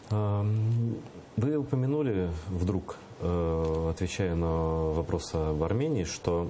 Вы упомянули вдруг, отвечая на вопрос об Армении, что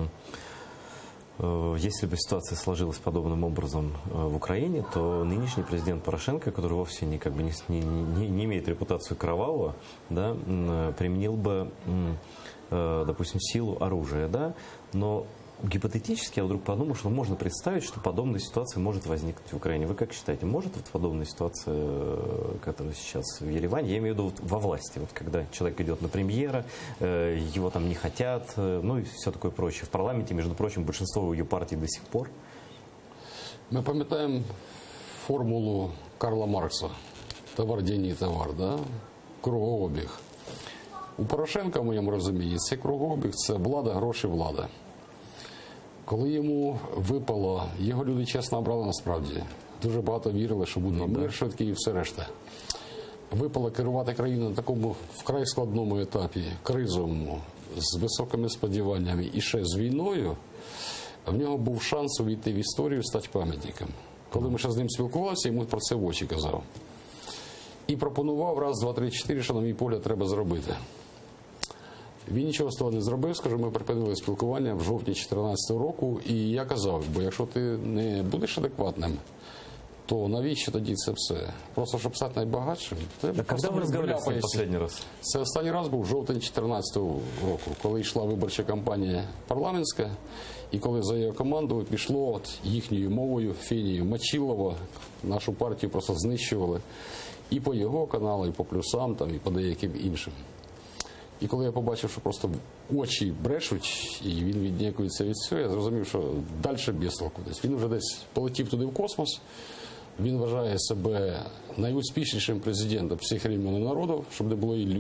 если бы ситуация сложилась подобным образом в Украине, то нынешний президент Порошенко, который вовсе не имеет репутацию кровавого, да, применил бы, допустим, силу оружия, да, но гипотетически я вдруг подумал, что можно представить, что подобная ситуация может возникнуть в Украине. Вы как считаете, может вот подобная ситуация, которая сейчас в Ереване, я имею в виду во власти, вот когда человек идет на премьера, его там не хотят, ну и все такое прочее. В парламенте, между прочим, большинство ее партий до сих пор. Ми пам'ятаємо формулу Карла Маркса «Товар, деньги, товар», да? Кругообіг. У Порошенка, в моєму розумінні, цей кругообіг – це влада, гроші, влада. Коли йому випало, його люди чесно обрали насправді. Дуже багато вірили, що буде мир швидкий і все решта. Випало керувати країною на такому вкрай складному етапі, кризовому, з високими сподіваннями і ще з війною, в нього був шанс увійти в історію, стати пам'ятником. Коли ми ще з ним спілкувалися, йому про це в очі казав. І пропонував раз, два, три, чотири, що, на мій погляд, треба зробити. Він нічого з того не зробив, скажу, ми припинили спілкування в жовтні 2014 року, і я казав, бо якщо ти не будеш адекватним, то навіщо тоді це все? Просто, щоб стати найбагатшим? А коли ви розмовляли з ним останній раз? Це останній раз був жовтень 2014 року, коли йшла виборча кампанія парламентська, і коли за його командою пішло от їхньою мовою, Фенією Мочилова, нашу партію просто знищували і по його каналу, і по плюсам, там, і по деяким іншим. І коли я побачив, що просто очі брешуть, і він віднікується від цього, я зрозумів, що далі без толку десь. Він вже десь полетів туди в космос, він вважає себе найуспішнішим президентом всіх рівнів народів, щоб не було ілюзій.